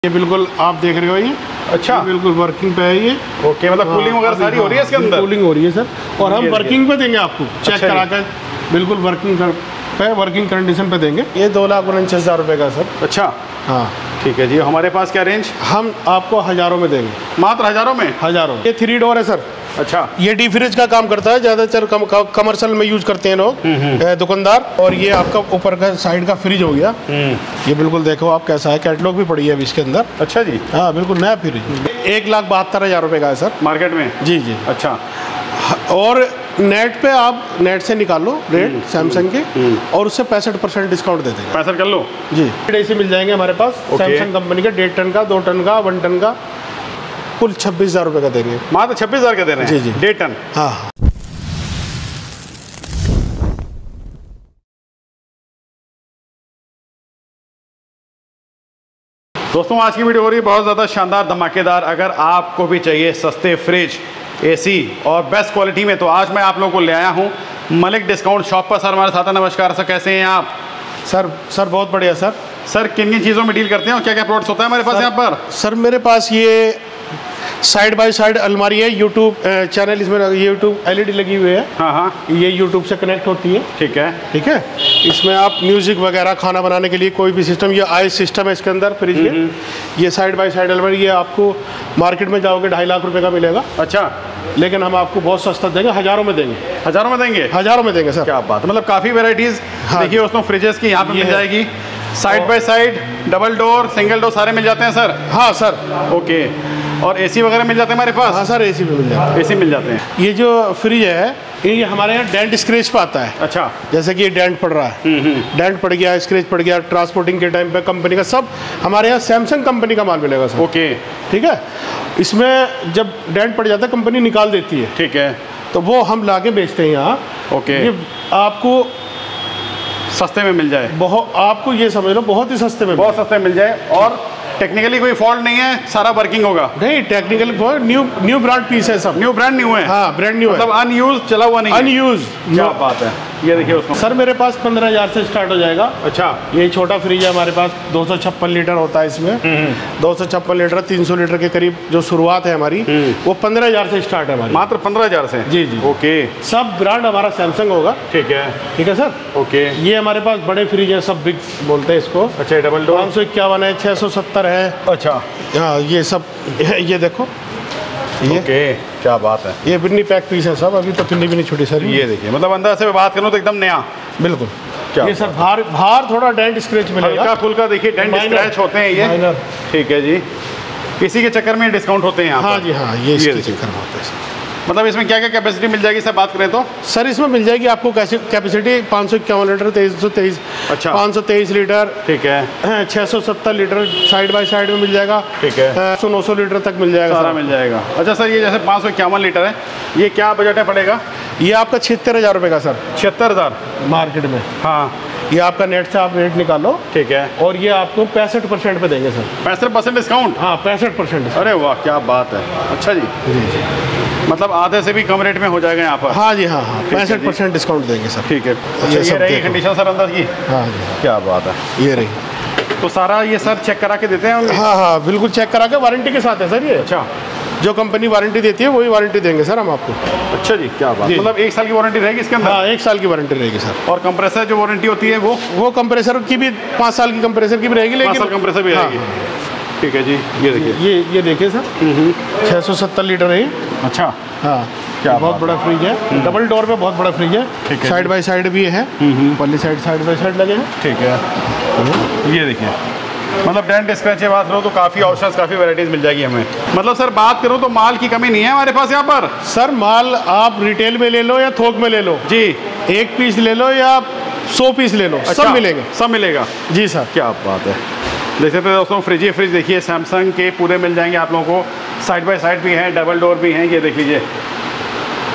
ये बिल्कुल आप देख रहे हो ये। अच्छा, ये बिल्कुल वर्किंग पे है ये। ओके, मतलब कूलिंग वगैरह सारी हो रही है इसके अंदर? कूलिंग हो रही है सर, और हम वर्किंग पे देंगे आपको, चेक अच्छा करा कर बिल्कुल वर्किंग कंडीशन पे देंगे। ये 2,49,000 रुपये का सर। अच्छा, हाँ ठीक है जी। हमारे पास क्या रेंज? हम आपको हज़ारों में देंगे। मात्र हज़ारों में? हज़ारों। ये 3 डोर है सर। अच्छा, ये डी फ्रिज का काम करता है, ज़्यादातर कमर्शियल में यूज करते हैं लोग, दुकानदार। और ये आपका ऊपर का साइड का फ्रिज हो गया। ये बिल्कुल देखो आप कैसा है, कैटलॉग भी पड़ी है अभी इसके अंदर। अच्छा जी, हाँ बिल्कुल नया फ्रिज। 1,72,000 रुपये का है सर मार्केट में? जी जी। अच्छा, और नेट पे आप नेट से निकाल लो रेट सैमसंग के, और उससे 65% डिस्काउंट दे देंगे। 65 कर लो जी। ऐसे मिल जाएंगे हमारे पास सैमसंग कंपनी के 1.5 टन का, 2 टन का, 1 टन का, कुल 26,000 रुपये का देंगे। मात्र 26,000 का दे रहे हैं? जी जी। 1.5 टन। हाँ। दोस्तों, आज की वीडियो हो रही है बहुत ज़्यादा शानदार, धमाकेदार। अगर आपको भी चाहिए सस्ते फ्रिज, एसी और बेस्ट क्वालिटी में, तो आज मैं आप लोगों को ले आया हूँ मलिक डिस्काउंट शॉप पर। सर हमारे साथ है। नमस्कार सर, कैसे हैं आप? सर बहुत बढ़िया सर। सर किन किन चीज़ों में डील करते हैं और क्या क्या प्रोडक्ट्स होता है हमारे पास यहाँ पर? सर मेरे पास ये साइड बाय साइड अलमारी है, यूट्यूब चैनल, इसमें यूट्यूब LED लगी हुई है। हाँ हाँ, ये यूट्यूब से कनेक्ट होती है। ठीक है, ठीक है। इसमें आप म्यूजिक वगैरह, खाना बनाने के लिए कोई भी सिस्टम, ये आई सिस्टम है इसके अंदर फ्रिज के। ये साइड बाय साइड अलमारी, ये आपको मार्केट में जाओगे 2.5 लाख रुपए का मिलेगा। अच्छा, लेकिन हम आपको बहुत सस्ता देंगे, हज़ारों में देंगे। हज़ारों में देंगे? हज़ारों में देंगे सर। क्या बात, मतलब काफ़ी वेराइटीज़। हाँ। देखिए दोस्तों, फ्रिजेस की यहाँ पे मिल जाएगी, side by side, double door, single door, सारे मिल जाते हैं सर? हाँ सर। ओके, और एसी वगैरह मिल जाते हैं हमारे पास? हाँ सर, एसी भी मिल जाएगा। एसी मिल जाते हैं। ये जो फ्रिज है ये हमारे यहाँ डेंट स्क्रैच पे आता है। अच्छा, जैसे कि ये डेंट पड़ रहा है, डेंट पड़ गया, स्क्रैच पड़ गया, ट्रांसपोर्टिंग के टाइम पे कंपनी का सब हमारे यहाँ सैमसंग कंपनी का माल मिलेगा सर। ओके, ठीक है। इसमें जब डेंट पड़ जाता है कंपनी निकाल देती है, ठीक है, तो वो हम ला के बेचते हैं यहाँ। ओके, ये आपको सस्ते में मिल जाए। बहुत, आपको ये समझ लो बहुत ही सस्ते में, बहुत सस्ते में मिल जाए, और टेक्निकली कोई फॉल्ट नहीं है, सारा वर्किंग होगा? नहीं, टेक्निकल न्यू ब्रांड पीस है सब। न्यू ब्रांड न्यू है? हाँ, ब्रांड न्यू है, मतलब अनयूज, चला हुआ नहीं? अनयूज। क्या बात है। ये देखिए उसको सर मेरे पास 15,000 से स्टार्ट हो जाएगा। अच्छा, ये छोटा फ्रिज है हमारे पास, 256 लीटर होता है इसमें। 256 लीटर, 300 लीटर के करीब जो शुरुआत है हमारी, वो 15,000 से स्टार्ट है हमारी। मात्र 15,000 से? जी जी। ओके, सब ब्रांड हमारा सैमसंग होगा। ठीक है, ठीक है सर। ओके, ये हमारे पास बड़े फ्रिज हैं, सब बिग बोलते हैं इसको। अच्छा, डबल डोर 551 है, 670 है। अच्छा, हाँ ये सब, ये देखो ये। ओके, क्या बात है। ये पिन्नी पैक पीस है सब, अभी तो पिन्नी भी नहीं छोटी सर। ये देखिए, मतलब अंदर से बात करूँ तो एकदम नया। बिल्कुल। क्या ये सर बाहर थोड़ा डेंट स्क्रैच मिलेगा, हल्का फुल्का, देखिए डेंट स्क्रैच होते हैं ये। माइनर। ठीक है जी, इसी के चक्कर में डिस्काउंट होते हैं यहाँ हाँ पर? जी हाँ, ये इसके चक्कर में होता है सर। मतलब इसमें क्या क्या कैपेसिटी मिल जाएगी सर, बात करें तो? सर इसमें मिल जाएगी आपको कैपेसिटी 551 लीटर, 323, अच्छा, 523 लीटर, ठीक है, 670 लीटर साइड बाय साइड में मिल जाएगा, ठीक है, 900 लीटर तक मिल जाएगा, सारा मिल जाएगा। अच्छा सर, ये जैसे 551 लीटर है, ये क्या बजट है पड़ेगा? ये आपका 76,000 रुपये का सर, 76,000 मार्केट में। हाँ, ये आपका नेट से आप रेट निकालो, ठीक है, और ये आपको 65% पे देंगे सर। 65% डिस्काउंट? हाँ 65%। अरे वाह, क्या बात है। अच्छा जी, मतलब आधे से भी कम रेट में हो जाएगा यहाँ पर? हाँ जी हाँ हाँ, 65% डिस्काउंट देंगे सर। ठीक है। अच्छा, ये रही कंडीशन सर अंदर की? हाँ जी, क्या बात है। ये रही। तो सारा ये सर चेक करा के देते हैं? हाँ हाँ बिल्कुल, चेक करा के, वारंटी के साथ है सर ये। अच्छा, जो कंपनी वारंटी देती है वही वारंटी देंगे सर हम आपको। अच्छा जी, क्या बात। मतलब 1 साल की वारंटी रहेगी इसके अंदर? हाँ 1 साल की वारंटी रहेगी सर। और कंप्रेसर जो वारंटी होती है वो कंप्रेसर की भी 5 साल की कंप्रेसर की भी रहेगी, लेकिन 5 साल कंप्रेसर भी रहेगी। ठीक है जी, ये देखिए, ये देखिए सर, 670 लीटर है। अच्छा, हाँ, क्या बहुत बड़ा फ्रिज है, डबल डोर पे बहुत बड़ा फ्रिज है, साइड बाय साइड भी है, पल्ली साइड बाय साइड लगे हैं। ठीक है, ये देखिए, मतलब डेंट स्क्रैच की बात करो तो काफ़ी ऑप्शंस, काफ़ी वैराइटीज़ मिल जाएगी हमें। मतलब सर बात करूँ तो माल की कमी नहीं है हमारे पास यहाँ पर? सर माल आप रिटेल में ले लो या थोक में ले लो जी, 1 पीस ले लो या 100 पीस ले लो, अच्छा, सब मिलेंगे। सब मिलेगा जी सर। क्या बात है। देख सकते हैं दोस्तों, फ्रिज ही फ्रिज देखिए, सैमसंग के पूरे मिल जाएंगे आप लोगों को, साइड बाय साइड भी हैं, डबल डोर भी हैं। ये देख लीजिए,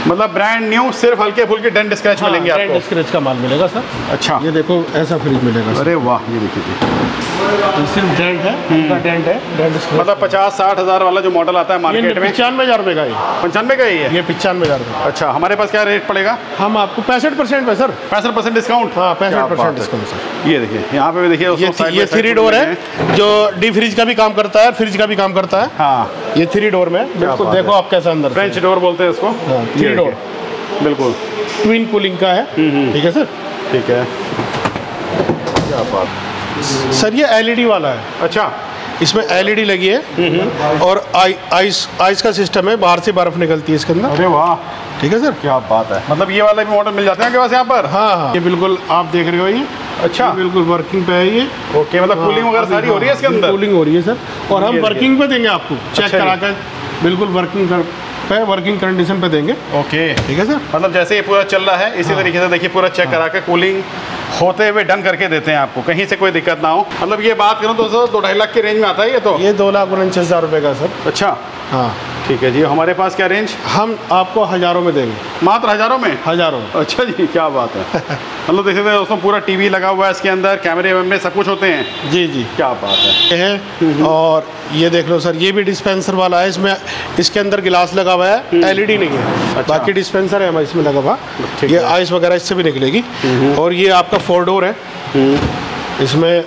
मतलब ब्रांड न्यू, सिर्फ हल्के फुल्के डेंट स्क्रैच मिलेंगे आपको। डेंट स्क्रैच का माल मिलेगा सर। अच्छा, ये देखो ऐसा फ्रिज मिलेगा सर। अरे वाह, ये देखिए जी, ये सिर्फ डेंट है, इनका डेंट है, डेंट स्क्रैच। मतलब 50-60 हज़ार वाला जो मॉडल आता है मार्केट में 95,000 रुपये का है। 95 का ही है ये 95,000 रुपये। अच्छा, हमारे पास क्या रेट पड़ेगा? हम आपको 65% पे सर। 65% डिस्काउंट। हाँ 65% डिस्काउंट सर। ये देखिए, यहाँ पे भी देखिए ये 3 डोर है जो डी फ्रिज का भी काम करता है, फ्रिज का भी काम करता है। हाँ, ये 3 डोर में बिल्कुल देखो आप कैसा अंदर फ्रेंच डोर बोलते हैं इसको। 3 डोर बिल्कुल ट्विन कूलिंग का है। ठीक है सर। ठीक है, क्या बात सर। ये एलईडी वाला है। अच्छा, इसमें एलईडी लगी है और आइस का सिस्टम है, बाहर से बर्फ निकलती है इसके अंदर। अरे वाह, ठीक है सर। क्या बात है। मतलब ये वाला भी मॉडल मिल जाते हैं आपके पास यहाँ पर? हाँ, ये बिल्कुल आप देख रहे हो ये। अच्छा, ये बिल्कुल वर्किंग पे है ये। ओके, मतलब कूलिंग वगैरह सारी हो रही है इसके अंदर? कूलिंग हो रही है सर, और हम ये वर्किंग पे देंगे आपको, चेक अच्छा करा कर बिल्कुल वर्किंग कंडीशन पे देंगे। ओके, ठीक है सर। मतलब जैसे ये पूरा चल रहा है इसी तरीके से देखिए पूरा चेक करा के कूलिंग होते हुए डन करके देते हैं आपको, कहीं से कोई दिक्कत ना हो। मतलब ये बात करूँ तो सर 2-2.5 लाख के रेंज में आता है ये तो? ये 2,49,000 रुपये का सर। अच्छा, हाँ ठीक है जी। हमारे पास क्या रेंज? हम आपको हज़ारों में देंगे। मात्र हज़ारों में? हज़ारों में। अच्छा जी, क्या बात है। मतलब देख सकते हैं दोस्तों, पूरा टीवी लगा हुआ है इसके अंदर, कैमरे वैमरे सब कुछ होते हैं। जी जी, क्या बात है। ये है। और ये देख लो सर, ये भी डिस्पेंसर वाला है, इसमें इसके अंदर गिलास लगा हुआ है, एलईडी नहीं है। अच्छा। बाकी डिस्पेंसर है हमारे इसमें लगा हुआ। ठीक ये है। आइस वगैरह इससे भी निकलेगी। और ये आपका 4 डोर है। इसमें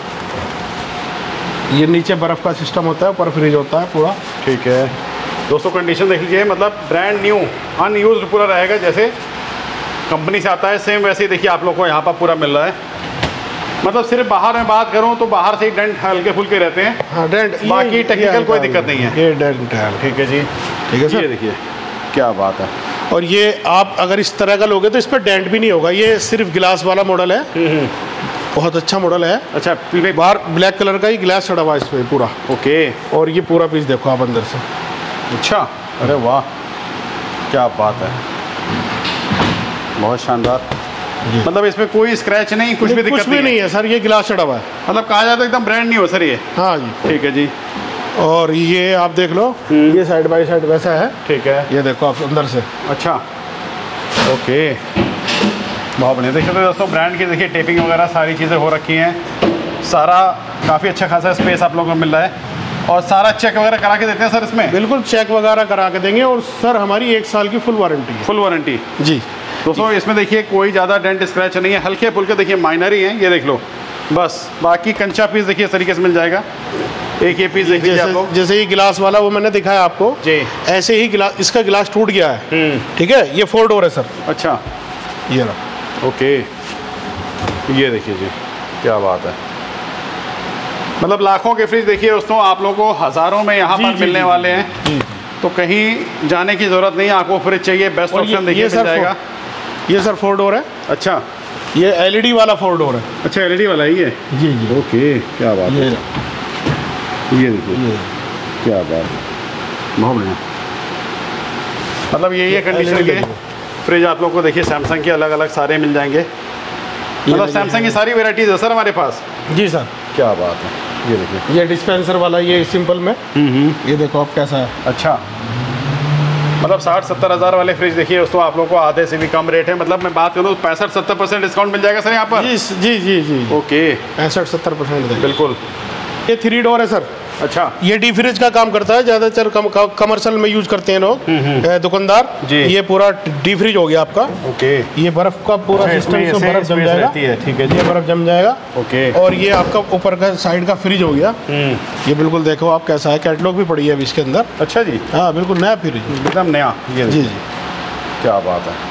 ये नीचे बर्फ़ का सिस्टम होता है, ऊपर फ्रिज होता है पूरा। ठीक है दोस्तों, कंडीशन देख लीजिए, मतलब ब्रांड न्यू अनयूज्ड पूरा रहेगा, जैसे कंपनी से आता है सेम वैसे ही देखिए आप लोग को यहाँ पर पूरा मिल रहा है। मतलब सिर्फ बाहर में बात करूँ तो बाहर से ही डेंट हल्के फुल्के रहते हैं। हाँ, डेंट। बाकी टेक्निकल कोई दिक्कत नहीं है। ये डेंट है। ठीक है जी, ठीक है सर। ये देखिए क्या बात है। और ये आप अगर इस तरह का लोगे तो इस पर डेंट भी नहीं होगा, ये सिर्फ गिलास वाला मॉडल है। बहुत अच्छा मॉडल है। अच्छा, बाहर ब्लैक कलर का ही गिलास चढ़ा हुआ है इस पर पूरा। ओके, और ये पूरा पीस देखो आप अंदर से। अच्छा, अरे वाह, क्या बात है, बहुत शानदार। मतलब इसमें कोई स्क्रैच नहीं, कुछ भी दिक्कत नहीं है सर, ये गिलास चढ़ा हुआ है। मतलब कहा जाता है एकदम ब्रांड न्यू है सर ये। हाँ जी, ठीक है जी। और ये आप देख लो, ये साइड बाय साइड वैसा है। ठीक है, ये देखो आप अंदर से। अच्छा, ओके, बहुत बढ़िया। देखिए दोस्तों, ब्रांड की देखिए टेपिंग वगैरह सारी चीज़ें हो रखी हैं, सारा काफ़ी अच्छा खासा स्पेस आप लोगों को मिल रहा है। और सारा चेक वगैरह करा के देते हैं सर इसमें? बिल्कुल चेक वगैरह करा के देंगे। और सर हमारी 1 साल की फुल वारंटी है। फुल वारंटी जी दोस्तों। इसमें देखिए कोई ज़्यादा डेंट स्क्रैच नहीं है, हल्के फुल्के देखिए माइनर ही हैं, ये देख लो बस। बाकी कंचा पीस देखिए इस तरीके से मिल जाएगा। एक ये पीस देख लीजिए आप लोग। जैसे ये गिलास वाला वो मैंने दिखाया आपको जी, ऐसे ही गिलास, इसका गिलास टूट गया है। ठीक है, ये 4 डोर है सर। अच्छा, ये रहा। ओके, ये देखिए जी, क्या बात है। मतलब लाखों के फ्रिज देखिए दोस्तों, आप लोगों को हज़ारों में यहाँ पर मिलने वाले हैं। तो कहीं जाने की ज़रूरत नहीं है, आपको फ्रिज चाहिए बेस्ट ऑप्शन देखिए मिल जाएगा। ये सर 4 डोर है। अच्छा, ये एलईडी वाला 4 डोर है। अच्छा, एलईडी वाला ही है। जी जी, ओके, क्या बात है। ये देखिए क्या बात है, बहुत बढ़िया। मतलब यही है कंडीशन के फ्रिज आप लोग को देखिए सैमसंग के अलग अलग सारे मिल जाएंगे। मतलब सैमसंग की सारी वेराइटीज़ है सर हमारे पास। जी सर, क्या बात है। ये देखिए, ये डिस्पेंसर वाला, ये सिंपल में। ये देखो आप कैसा है। अच्छा, मतलब 60-70 हज़ार वाले फ्रिज देखिए दोस्तों, आप लोग को आधे से भी कम रेट है। मतलब मैं बात करूँ 65-70% डिस्काउंट मिल जाएगा सर यहाँ पर? जी जी जी जी, ओके, 65-70% बिल्कुल। ये 3 डोर है सर। अच्छा, ये डी फ्रिज का काम करता है, ज़्यादातर कमर्शियल में यूज करते हैं लोग, दुकानदार जी। ये पूरा डी फ्रिज हो गया आपका। ओके, ये बर्फ का पूरा सिस्टम से बर्फ जम जाएगा। ठीक है, ये बर्फ जम जाएगा। ओके, और ये आपका ऊपर का साइड का फ्रिज हो गया। ये बिल्कुल देखो आप कैसा है, कैटलॉग भी पड़ी है अभी इसके अंदर। अच्छा जी, हाँ बिल्कुल नया फ्रिज, एकदम नया। ये जी जी, क्या बात है,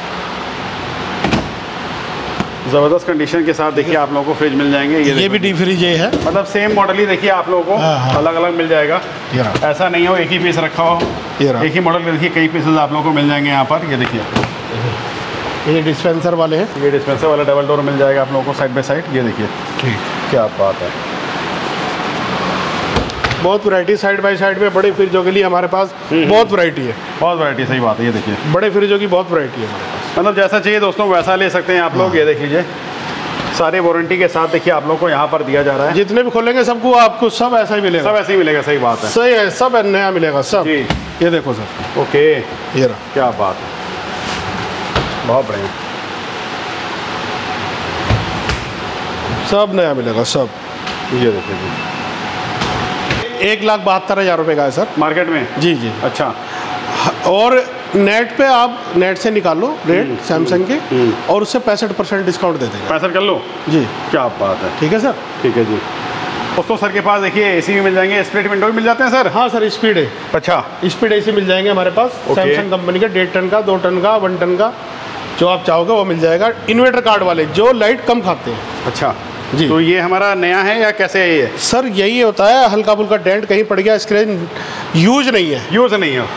ज़बरदस्त कंडीशन के साथ देखिए आप लोगों को फ्रिज मिल जाएंगे। ये भी डी फ्रिज ये है। मतलब सेम मॉडल ही देखिए आप लोगों को अलग अलग मिल जाएगा। ऐसा नहीं हो एक ही पीस रखा हो, एक ही मॉडल देखिए कई पीसेस आप लोगों को मिल जाएंगे यहाँ पर। ये देखिए, ये डिस्पेंसर वाले हैं। ये डिस्पेंसर वाला डबल डोर मिल जाएगा आप लोगों को साइड बाय साइड। ये देखिए, ठीक, क्या बात है। बहुत वैरायटी साइड बाय साइड में बड़े फ्रिजों के लिए हमारे पास बहुत वैरायटी है। बहुत वैरायटी, सही बात है। ये देखिए, बड़े फ्रिजों की बहुत वैरायटी है हमारे पास। मतलब जैसा चाहिए दोस्तों वैसा ले सकते हैं आप लोग। ये देख लीजिए, सारे वारंटी के साथ देखिए आप लोग को यहाँ पर दिया जा रहा है। जितने भी खोलेंगे सबको आपको सब ऐसा ही मिलेगा। सब ऐसे ही मिलेगा, सही बात है। सही है, सब नया मिलेगा सब। जी, ये देखो सर। ओके, ये रहा, क्या बात है। बहुत बढ़िया। सब नया मिलेगा सब। ये देखिए जी, 1,72,000 रुपये का है सर मार्केट में। जी जी। अच्छा, और नेट पे आप नेट से निकाल लो रेट सैमसंग के, और उससे 65% डिस्काउंट दे देंगे। 65 कर लो जी। क्या बात है। ठीक है सर। ठीक है जी। दोस्तों सर के पास देखिए एसी भी मिल जाएंगे, स्प्लिट विंडो भी मिल जाते हैं सर। हाँ सर, स्पीड है। अच्छा, स्पीड एसी मिल जाएंगे हमारे पास सैमसंग कंपनी के, 1.5 टन का, 2 टन का, 1 टन का, जो आप चाहोगे वो मिल जाएगा। इन्वर्टर कार्ड वाले जो लाइट कम खाते हैं। अच्छा जी। तो ये हमारा नया है या कैसे है ये? सर यही होता है, हल्का फुल्का डेंट कहीं पड़ गया, स्क्रैच, यूज नहीं है, यूज नहीं है,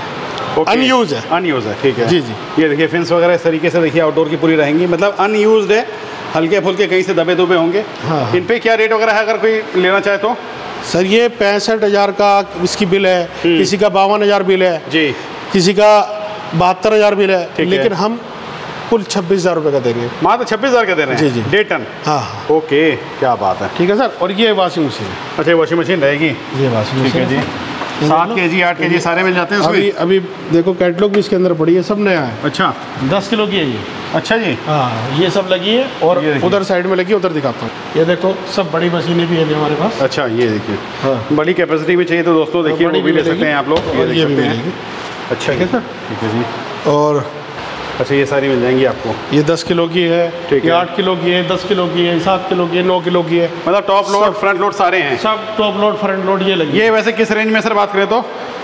अनयूज है। अनयूज है, ठीक है जी जी। ये देखिए फिंस वगैरह इस तरीके से देखिए आउटडोर की पूरी रहेंगी, मतलब अनयूज्ड है, हल्के फुल्के कहीं से दबे दुबे होंगे। हाँ। इन पे क्या रेट वगैरह है अगर कोई लेना चाहे तो? सर ये 65,000 का इसकी बिल है, किसी का 52,000 बिल है जी, किसी का 72,000 बिल है, ठीक है। लेकिन हम कुल 26,000 रुपये का देंगे। मात्र 26,000 का दे रहे हैं? जी जी। 1.5 टन। हाँ। ओके, क्या बात है। ठीक है सर। और ये वॉशिंग मशीन है। अच्छा, वॉशिंग मशीन रहेगी। ये वॉशिंग ठीक मशीन है जी। 7 kg 8 kg सारे मिल जाते हैं अभी उसमें? अभी देखो कैटलॉग भी इसके अंदर पड़ी है, सब नया है। अच्छा 10 किलो की है ये। अच्छा जी। हाँ, ये सब लगी है, और ये देखिए। उधर साइड में लगी है, उधर दिखाता हूँ। ये देखो सब बड़ी मशीनें भी है हमारे पास। अच्छा, ये देखिए। हाँ। बड़ी कैपेसिटी भी चाहिए तो दोस्तों देखिए वो बड़ी भी ले मिलेगी। सकते हैं आप लोग, और देख ये भी सकते हैं। मिलेगी। अच्छा, ठीक है सर। ठीक है जी। और अच्छा, ये सारी मिल जाएंगी आपको। ये 10 किलो की है, ठीक ये है। 8 किलो की है, 10 किलो की है, 7 किलो की है, 9 किलो की है, मतलब टॉप लोड सब। फ्रंट लोड सारे हैं। सब टॉप लोड फ्रंट लोड ये लगी। ये वैसे किस रेंज में सर बात करें तो?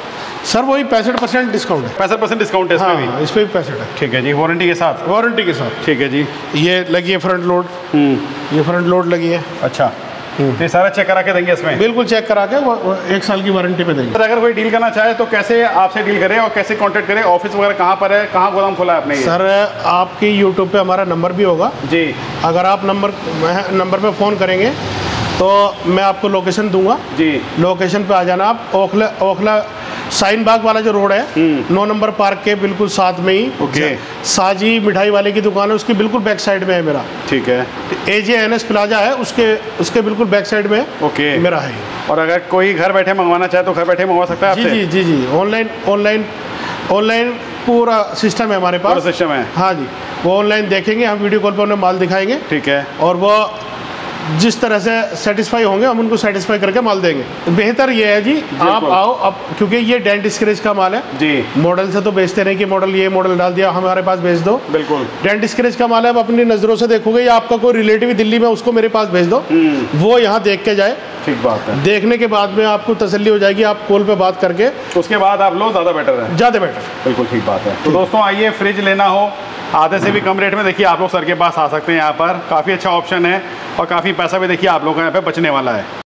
सर वही 65% डिस्काउंट है। 65% डिस्काउंट है इसमें भी? हाँ, इस पे भी 65 है, ठीक है जी, वारंटी के साथ? वारंटी के साथ। ठीक है जी। ये लगी है फ्रंट लोड, ये फ्रंट लोड लगी है। अच्छा, तो ये सारा चेक करा के देंगे इसमें? बिल्कुल चेक करा के 1 साल की वारंटी पे देंगे। सर अगर कोई डील करना चाहे तो कैसे आपसे डील करे और कैसे कांटेक्ट करे? ऑफिस वगैरह कहाँ पर है, कहाँ गोदाम खोला है आपने ये? सर आपकी यूट्यूब पे हमारा नंबर भी होगा जी। अगर आप नंबर पे फ़ोन करेंगे तो मैं आपको लोकेशन दूंगा जी। लोकेशन पे आ जाना आप। ओखला साइन बाग वाला जो रोड है 9 नंबर पार्क के बिल्कुल साथ में ही ओके। साजी मिठाई वाले की दुकान है, उसकी बिल्कुल बैक साइड में है मेरा। ठीक है। AJNS प्लाजा है, उसके बिल्कुल बैक साइड में ओके। मेरा है। और अगर कोई घर बैठे मंगवाना चाहे तो घर बैठे मंगवा सकता है जी आपसे? जी जी जी। ऑनलाइन पूरा सिस्टम है हमारे पास। पूरा सिस्टम है? हाँ जी, वो ऑनलाइन देखेंगे, हम वीडियो कॉल पर उन्हें माल दिखाएंगे। ठीक है। और वो जिस तरह से सेटिस्फाई होंगे हम उनको सेटिस्फाई करके माल देंगे। बेहतर ये है जी, आप आओ अब, क्योंकि ये डेंट स्क्रैच का माल है जी। मॉडल से तो बेचते नहीं कि मॉडल ये मॉडल डाल दिया हमारे पास भेज दो। बिल्कुल। डेंट स्क्रैच का माल है, आप अपनी नज़रों से देखोगे, या आपका कोई रिलेटिव दिल्ली में उसको मेरे पास भेज दो, वो यहाँ देख के जाए। ठीक बात है। देखने के बाद में आपको तसल्ली हो जाएगी, आप कॉल पे बात करके उसके बाद आप लो, ज़्यादा बेटर है। ज़्यादा बेटर। बिल्कुल ठीक बात है। तो दोस्तों आइए, फ्रिज लेना हो आधे से भी कम रेट में देखिए आप लोग सर के पास आ सकते हैं। यहाँ पर काफ़ी अच्छा ऑप्शन है और काफ़ी पैसा भी देखिए आप लोगों का यहाँ पे बचने वाला है।